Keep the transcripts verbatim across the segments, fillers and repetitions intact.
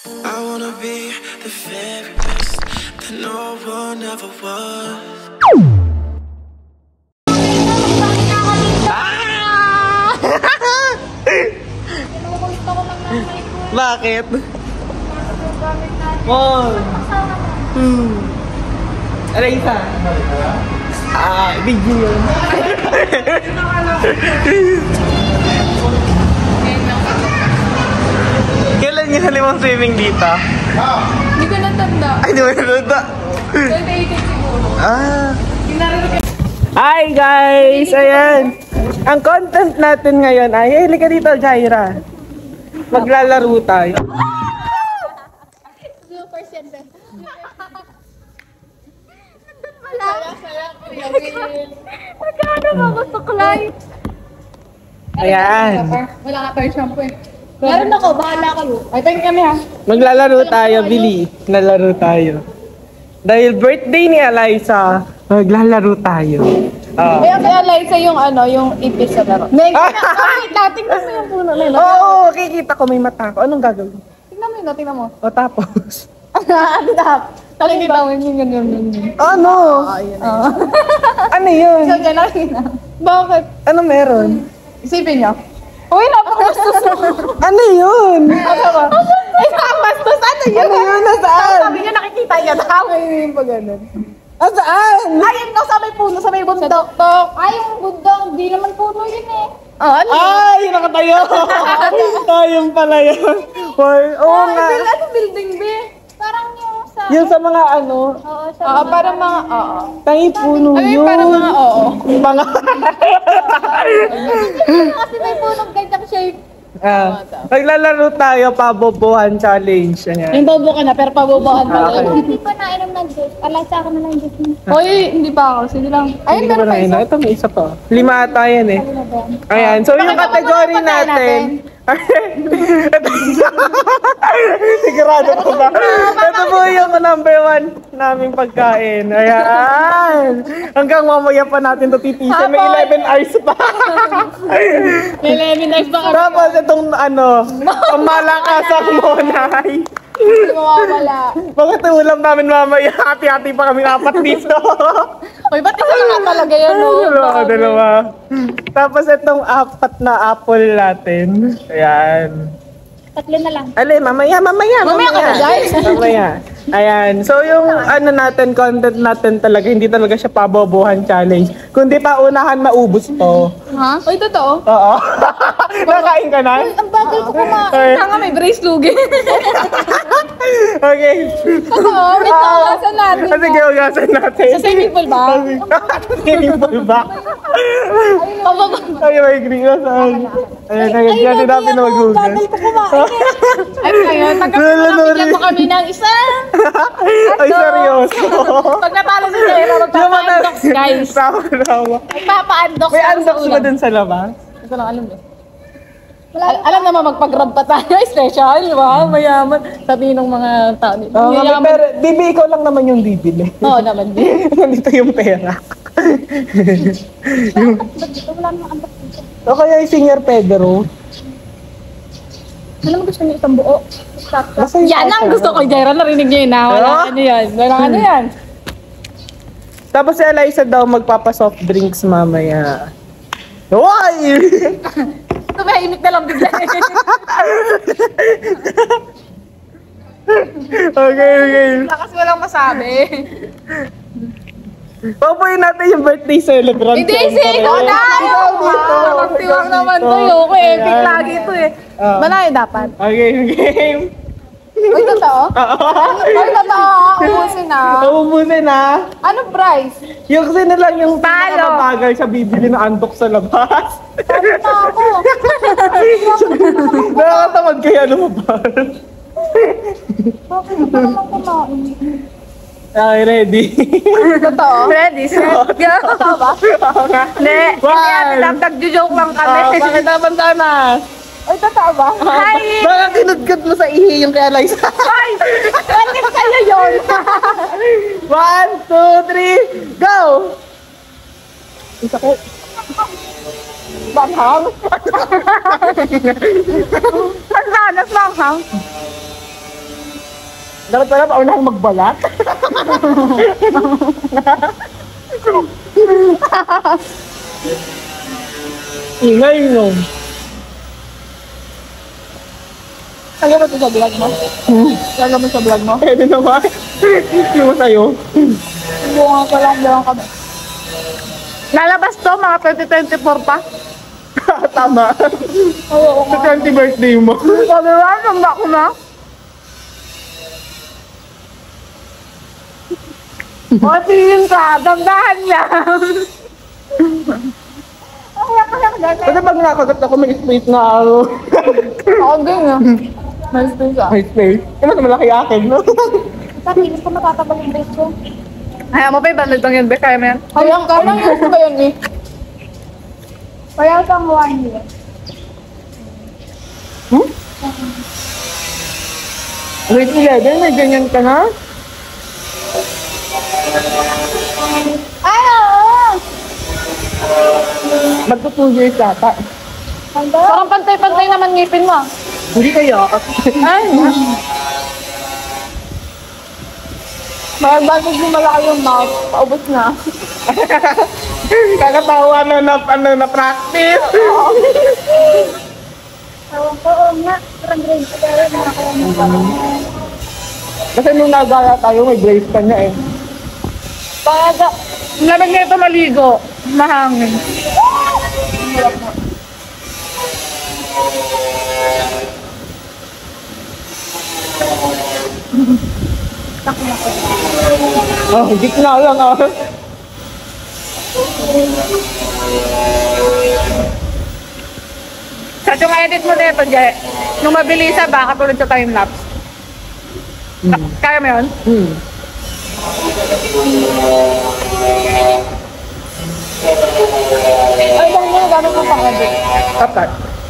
I wanna be the very best that no one ever was. Bakit? One, two, ano isa? Ah, big deal. Kailan yung halimang swimming dito? Hindi ko natanda. Ay, di mo natanda. twenty eighteen siguro. Ah. Hi guys! Ayan! Ang content natin ngayon ay, hey, halika dito, Jaira. Maglalaro tayo. Super center. Wala. Magkano ba gusto Clay? Ayan. Wala ka tayo shampoo eh. Meron ako, bahala kayo. Ay, thank kami ha. Maglalaro tayo, Billy. Nalaro tayo. Dahil birthday ni Eliza, maglalaro tayo. Oh. Kaya kaya Eliza yung ano, yung ipis sa laro. Next, wait lang, tingnan mo yung puno na yun. Oo, oh, kikita ko may mata ko. Anong gagawin? Tingnan mo yun, tingnan mo. O tapos? Ano na? Nakikita mo yun, yun, yun, yun. Ano? Oo. Ano yun? So, dyan nakita. Bakit? Ano meron? Isipin niyo. Uy, napakastos mo. Ano yun? Ano ba? Ay, napakastos. Ano yun? Ano yun? Nasaan? Sabi niya nakikita niya. Ay, yung pa ganun. Ah, saan? Ayun no, sa may puno, sa may bundok. Ay, yung bundok, di naman puno yun eh. Oh, ano? Ay, nakatayo! Ayun pala yun. Or, oo nga. Ay, ano building be? Parang yung sa... Yung sa mga ano, Oo, sa Oo, parang mga, oo. tangi puno Ay, yun. parang mga oo. Mga... Kasi may punong ganyang shape. ah, maglalaro tayo, pabobohan challenge. Ayan. Yung bobo ka na, pero pabobohan pa Okay. lang. Hindi pa nainom ng juice. Alay sa akin na lang yung juice. Hoy, hindi pa ako. Sige lang. Ayun, Hindi ko meron na pa isa. ina. Ito, may isa pa. Lima ata yan eh. Ayan, so yung Pakita mo category muna yung pagkain natin. Sigurado ko ba? Ito po yung number one naming pagkain. Ayan. Hanggang mamaya pa natin ito titisin. May eleven hours pa. May eleven hours pa kami. Tapos itong ano, ang malakasang monay. Hindi mawawala. Bakit ulam namin mamaya? Hati-hati pa kami apat dito. Uy, ba't isa lang nga talaga yan? no? Dalawa, dalawa. Tapos itong apat na apple natin. Ayan. Tatlo na lang. Ale, mamaya, mamaya, Mamaya ka na, guys. Mamaya. Ayan. So, yung ano natin, content natin talaga, hindi talaga siya pabobohan challenge. Kundi paunahan maubos to. Ha? Uy, totoo? Oo. Nakain ka na? Ang bagal ko kumain. Okay. Nga may brace lugi. Okay. Oo, may tawasan natin. Ah, sige, ugasan natin. Sa swimming pool ba? Swimming pool ba? Pababa. Ay, may green na saan. Ayun, ayun. Kaya sinabi na mag-hugas. Bagal ko kumain. Ay, ngayon, pagkakabigyan mo kami ng isa. Ay, seryoso. Pag natalo si Jero, magpapa-undox, guys. Tama, tama. Magpapa-undox. May undox ba dun sa labas? Ito lang alam eh. Al alam naman magpag-grab pa tayo. Special, di ba? Mayaman. Sabihin ng mga tao nito. Oo, uh, pero bibi, ikaw lang naman yung bibili. Oo naman. Nandito yung pera. Yung... Wala namang undox dito. O kaya yung Senior Pedro. Ano mo gusto niyo isang buo? Basta yung Yan ang pasa. gusto ko, Jaira. Narinig niyo yun na. Wala Oh? ano yan. Wala ano yan. Tapos si Eliza daw magpapa-soft drinks mamaya. Uy! Tumahimik na lang bigla. Okay, okay. Lakas walang masabi. Papuin natin yung birthday celebrant. Hindi, Siyempre. si ikaw na! Ikaw dito. Magtiwang naman Dito. to yun. Okay, epic Ayan. lagi to eh. Ah. Malayo dapat. Okay, game. Uy, totoo? Uy, totoo. Ubusin na. Naubusin na. Ano price? Yung kasi na lang yung Talo. pinakabagal siya bibili na andok sa labas. Ano na ako? Nakakatamad kaya lumabas. Bakit ka naman kumain? Okay, ready? Totoo? Ready, set, go. Totoo ba? Oo nga. Hindi. One. Nagjo-joke lang Ah, bakit naman sana? Uy, totoo ba? Hi! Baka kinudkot mo sa ihi yung kay Eliza. Hi! Bakit sa'yo yun? One, two, three, go! Isa ko. Banghang? Ang sanas banghang? Dapat pala paunahang magbalat. Ingay no. Lagyan mo ito sa vlog mo? Lagyan mo sa vlog mo? Pwede naman. Yung sa'yo. Bunga ko lang doon kami. Lalabas to mga twenty twenty-four pa. Tama. Oo Sa twenty birthday mo. Sabi ba, samba ko na. O, tingin ka, damdahan niya. Kasi pag nakagat ako, may space na ako. Ako ganyan. May space ah. May space. Kaya mas malaki akin, no? Sabi, hindi ko matatabal yung brace ko. Kaya mo pa yung bandit lang yun, Be. Kaya mo yan. Kaya ka lang yung ba yun eh. Kaya kang one year. Hmm? Grade eleven, may ganyan ka na? Ay, oo! Magto two years ata. Handa? Parang pantay-pantay naman ngipin mo ah. Hindi kaya. Ay, Magbantag mo malaki yung mouth, paubos na. Kakatawa na na, ano, na practice. Tawag ko, oo nga. Parang grade ko pero nakakaroon pa. Kasi nung nagala tayo, may brace pa niya eh. Baga, lamig na ito maligo. Mahangin. Oh, gitna lang ah. Sa yung edit mo na ito, Jay, nung mabilisa ba, katulad sa time-lapse? Ka- Kaya mo yun? Hmm. Ay, bang mo, gano'n mo pang edit? Kapat.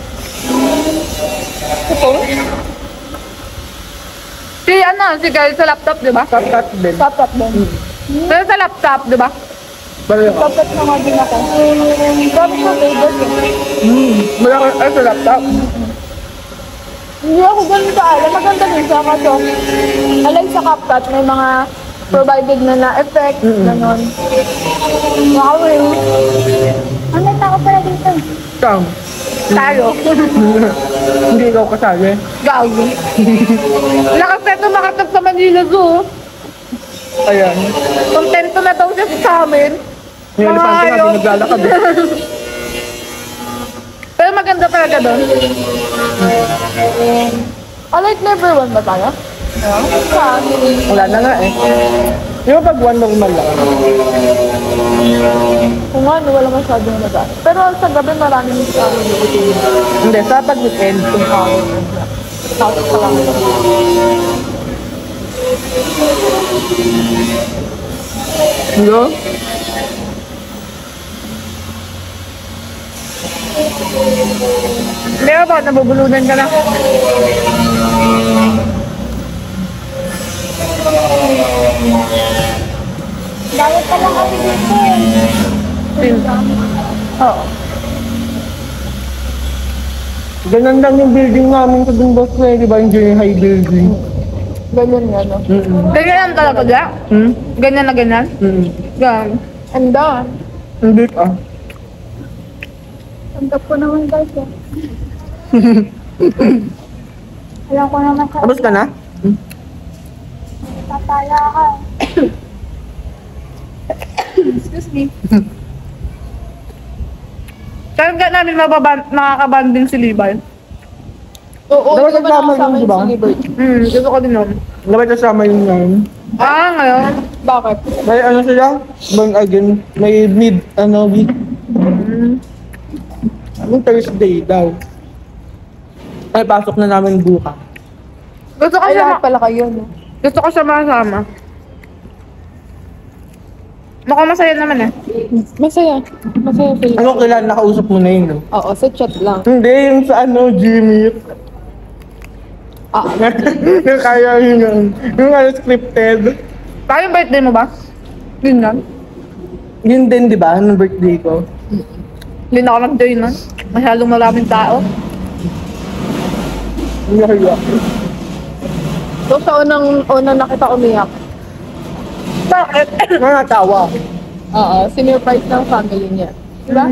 Ito? Si ano, si guys sa laptop, di ba? Kapat din. Laptop din. Pero sa laptop, di ba? Bali ako. Laptop na nga din ako. Sabi ko, labels eh. Hmm. Wala ka, ay sa laptop. Hindi ako ganun sa alam. Maganda din siya kasi alay sa CapCut, may mga provided na na effect, gano'n. Wow, eh. Ang may tao pala dito. Kam. Tayo. Hindi ikaw kasali. Gago. Lakas na ito makatap sa Manila Zoo. Ayan. Kontento na daw siya sa amin. May elefante nga, Ayaw. naglalakad eh. Pero maganda talaga doon. I like number one ba tayo? Yeah. Saan? Wala na nga eh. Di ba pag one normal lang? Kung ano, wala masyadong naga. Pero sa gabi maraming tao dito. Hindi, sa pag weekend. Tapos pa lang. Hello? Hindi ba, nabubulunan ka na? Dawat pala kami dito. Oo. Ganun lang yung building namin sa Dumbos eh, di ba yung junior high building? Ganyan nga, no? Mm-mm. Ganyan lang talaga, Jack? Hmm? Ganyan na ganyan? Mm-mm. Yan. And done. Hindi ka. Tandap ko naman guys eh. Alam ko naman sa Tapos ka na? tataya ka. Excuse me. Kaya nga namin mababan, makakabanding si Levi. Oo, Dapat hindi ko pa kasama nakasama yun, di ba? yung si Levi. Hmm, gusto ko din nun. Dapat kasama yun ngayon. Ah, ngayon? Bakit? May ano sila? Born again. May mid, ano, week. Anong Thursday daw? Ay, pasok na namin buka. Gusto ko Ay, siya, lahat ma- pala kayo, no? gusto ko siya masama. Mukhang masaya naman eh. Masaya. Masaya feel. Ano kailan nakausap mo na yun? No? Oo, sa chat lang. Hindi, yung sa ano, Jimmy. Ah, yung kaya yun yung, yung ano, scripted. Kaya yung birthday mo ba? Yun nga. Yun din, di ba? Nung birthday ko. Hindi na ako nag-join nun. Masyadong maraming tao. Hindi kaya. Doon sa unang, unang nakita umiyak. Bakit? Nakatawa. Oo, sinurprise ng family niya. Diba?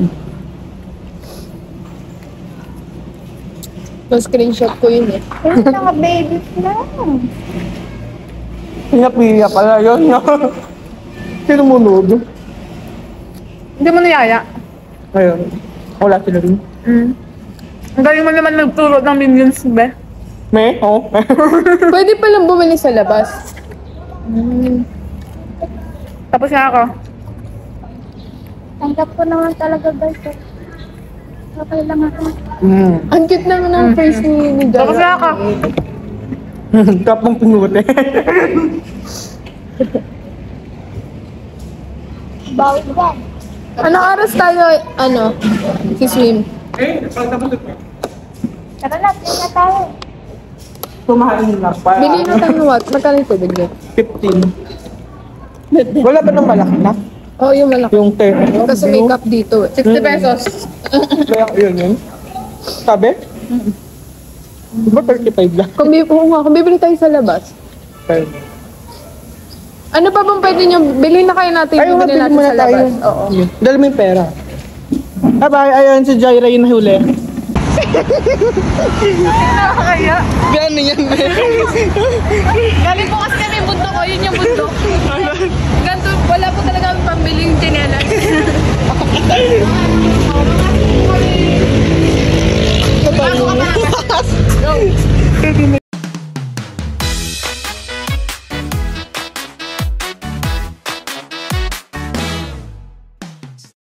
Na-screenshot ko yun eh. Yung mga babies lang. Pinapiya pala yun. Sinumunod. Hindi mo niyaya. Ayun. Wala sila rin. Mm. Ang galing mo naman nagturo ng minions, be. May? Oo. Pwede palang bumili sa labas. Mm. Tapos na ako. Tanggap ko naman talaga guys. Okay lang ako. Mm. Ang cute naman ang face ni, ni Dara. Tapos na ako. Kapang pinuti. Bawal ba? Anong oras tayo, ano, si swim? Eh, pagtapos ito. Tara na, tingnan na tayo. Kumain na pa. Bili na tayo ng what? Magkano yung tubig niya? fifteen. Wala ba ng malaki na? Oo, oh, yung malaki. Yung ten. Kasi may cup dito eh. sixty pesos. Kaya yun yun. Sabi? Di ba thirty-five lang? Kung, bi- oo nga, kung bibili tayo sa labas. Pero, Ano pa bang pwede nyo? Bilhin na kayo natin. Ayun, Bibili mabili natin muna sa tayo. labas. Oo. dala mo yung pera. Bye-bye. Ayun, si Jaira yung nahuli. Nakakaya. Gano'n yan, be. Galing po kasi kami bundok ko. Yun yung bundok. Ganto, wala po talaga ang pambiling tinelas.